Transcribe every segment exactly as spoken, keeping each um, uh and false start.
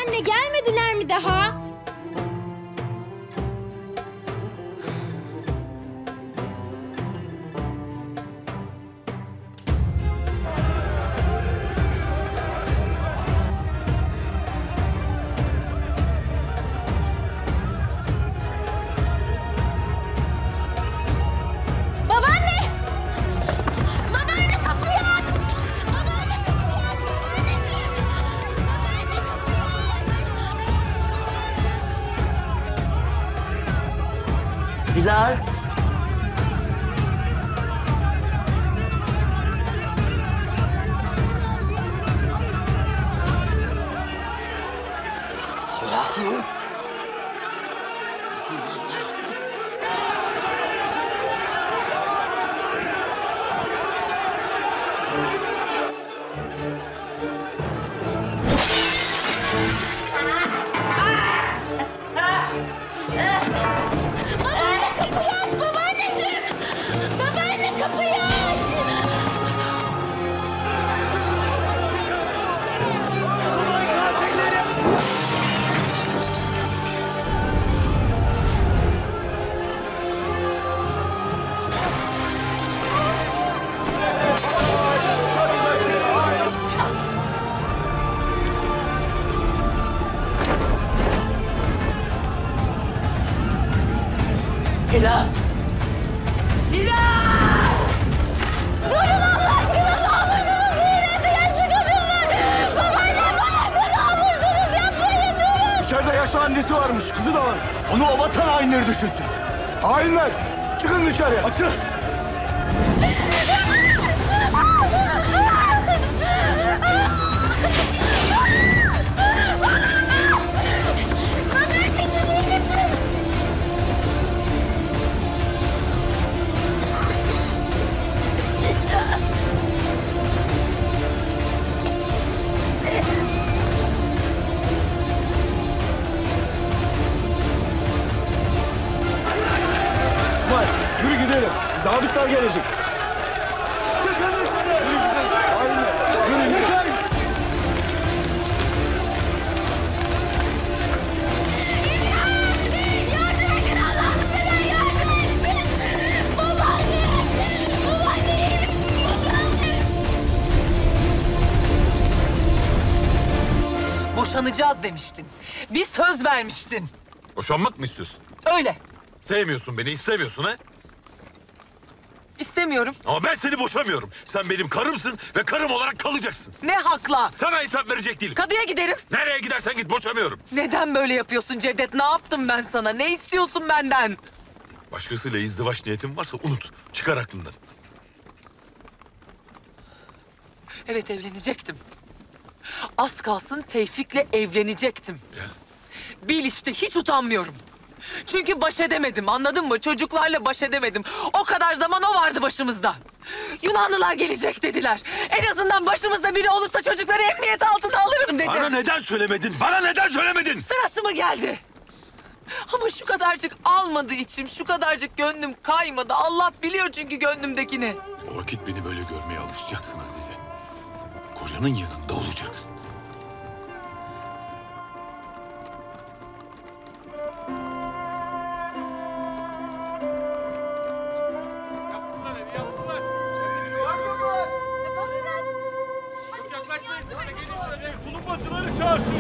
Babaanne gelmediler mi daha? Bilal. Hilal! Hilal! Durun Allah aşkına, ne olursunuz durun, evde yaşlı kadın var. Babaannem bayıldı, ne olursunuz yapmayın, durun. Dışarıda yaşlı annesi varmış, kızı da var. Onu o vatan hainleri düşünsün. Hainler! Çıkın dışarıya. Açın! İsmail, yürü gidelim. Zabitler gelecek. Çıkın dışarı! Yürü gidelim. Yürü gidelim. Yardım edin, Allah'ını seven yardım etsin. Babaanne! Babaanne iyi misin babaanne? Boşanacağız demiştin. Bir söz vermiştin. Boşanmak mı istiyorsun? Öyle. Sevmiyorsun beni, istemiyorsun ha? İstemiyorum. Ama ben seni boşamıyorum. Sen benim karımsın ve karım olarak kalacaksın. Ne hakla? Sana hesap verecek değilim. Kadıya giderim. Nereye gidersen git, boşamıyorum. Neden böyle yapıyorsun Cevdet? Ne yaptım ben sana? Ne istiyorsun benden? Başkasıyla izdivaç niyetin varsa unut. Çıkar aklından. Evet, evlenecektim. Az kalsın Tevfik'le evlenecektim. Ya. Bil işte, hiç utanmıyorum. Çünkü baş edemedim, anladın mı? Çocuklarla baş edemedim. O kadar zaman o vardı başımızda. Yunanlılar gelecek dediler. En azından başımızda biri olursa çocukları emniyet altına alırım dedim. Bana neden söylemedin? Bana neden söylemedin? Sırası mı geldi? Ama şu kadarcık almadı içim, şu kadarcık gönlüm kaymadı. Allah biliyor çünkü gönlümdekini. O vakit beni böyle görmeye alışacaksın Azize. Kocanın yanında olacaksın. Tulumbacıları çağırsın.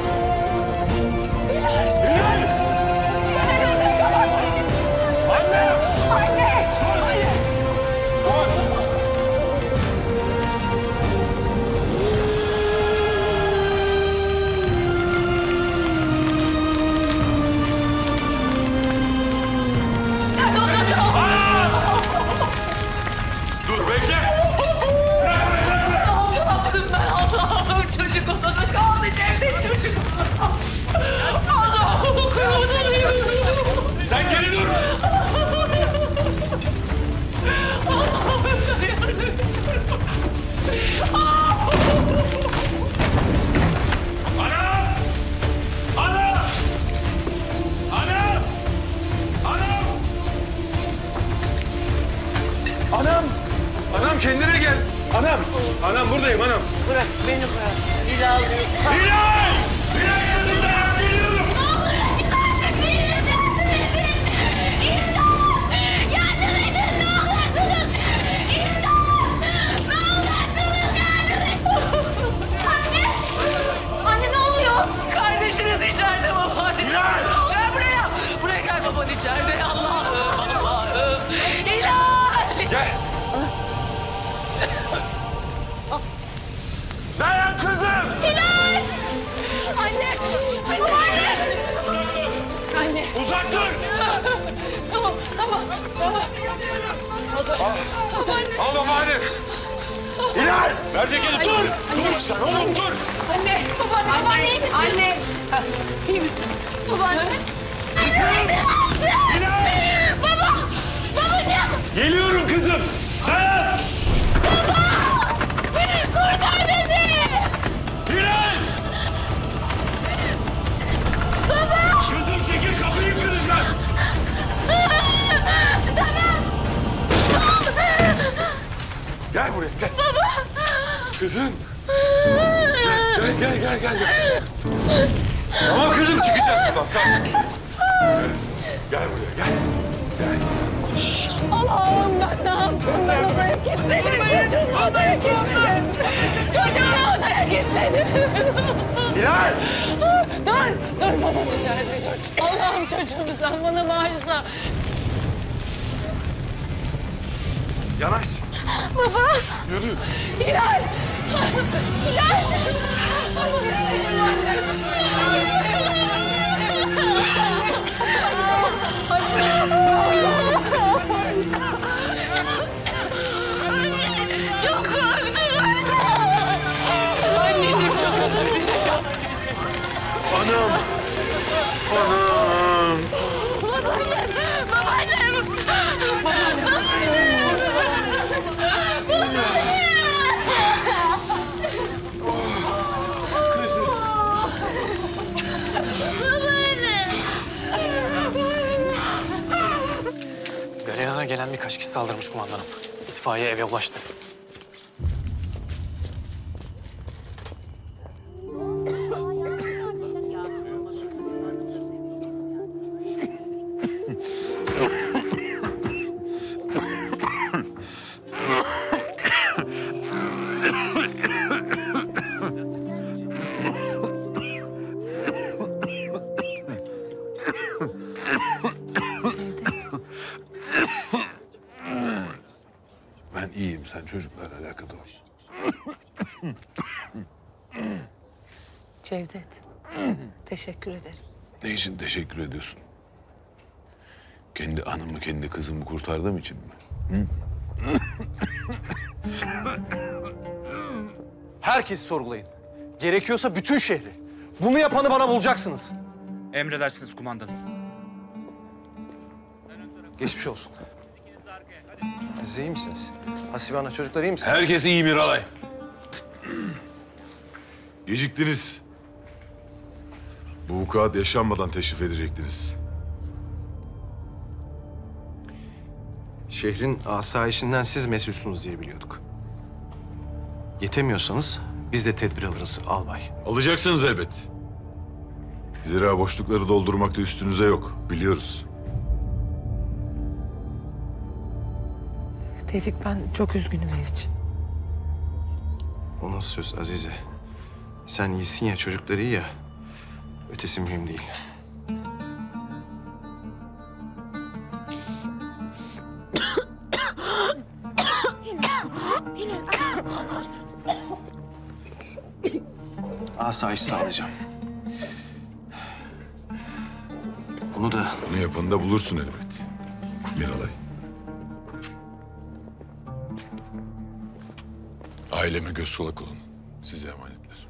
Anne! Anam! Anam buradayım anam. Bırak beni bırak. Hilal diyor. Hilal! Hilal kızım dayan geliyorum. Yardım edin ne olursunuz! İmdat! Ne olursunuz yardım edin! Anne! Anne ne oluyor? Kardeşiniz içeride baban. Hilal! Gel buraya. Buraya gel, baban içeride. Allah'ım, Allah'ım. Hilal! Gel. Dayan kızım! Hilal! Anne! Anne! Anne! Uzak dur! Tamam, tamam, tamam. Otur. Babaanne. Al babaanne. Hilal! Ver ceketi dur! Dur sen oğlum dur! Anne! Babaanne! Babaanne iyi misin? Anne. Ha, iyi misin? Babaanne! Hilal! Baba! Babacığım! Geliyorum kızım! Dayan! Kurtar beni! Hilal! Baba! Kızım çekil kapıyı kıracağım! Gel buraya gel. Baba! Kızım! Gel gel gel gel gel. Tamam kızım çıkacağız buradan sen. Gel, gel buraya gel. Gel. Allah'ım ben ne yaptım? Ben odaya gitmedim. Çocuğum odaya gitmedim. Çocuğum odaya gitmedim. Hilal! Dur, dur baba dışarıda dur. Allah'ım çocuğumu sen bana bağışla. Yanaş. Baba, Yürü. Hilal. Hilal. Çok korktum. Anneciğim çok özür dilerim. Anam. Anam. Babaannem, babaannem. Kızım. Galeyana gelen birkaç kişi saldırmış kumandanım. İtfaiye eve ulaştı. Ben iyiyim. Sen çocuklarla alakadar ol. Cevdet, teşekkür ederim. Ne için teşekkür ediyorsun? Kendi anamı, kendi kızımı kurtardığım için mi? Herkesi sorgulayın. Gerekiyorsa bütün şehri. Bunu yapanı bana bulacaksınız. Emredersiniz kumandanım. Geçmiş olsun. Siz iyi misiniz? Hasibe ana, çocuklar iyi misiniz? Herkes iyi Miralay. Geciktiniz. Bu vukuat yaşanmadan teşrif edecektiniz. Şehrin asayişinden siz mesulsünüz diye biliyorduk. Yetemiyorsanız biz de tedbir alırız albay. Alacaksınız elbet. Zira boşlukları doldurmakta üstünüze yok. Biliyoruz. Tevfik, ben çok üzgünüm ev için. O nasıl söz Azize? Sen iyisin ya, çocuklar iyi ya. Ötesi mühim değil. Asayiş sağlayacağım. Bunu da Bunu yapanı da bulursun elbet. Miralay. Aileme göz kulak olun. Size emanetler.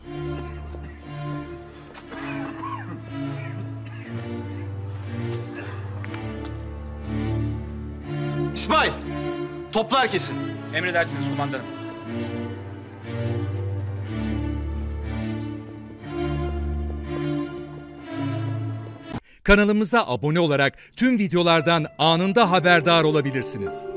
İsmail, topla herkesi. Emredersiniz kumandanım. Kanalımıza abone olarak tüm videolardan anında haberdar olabilirsiniz.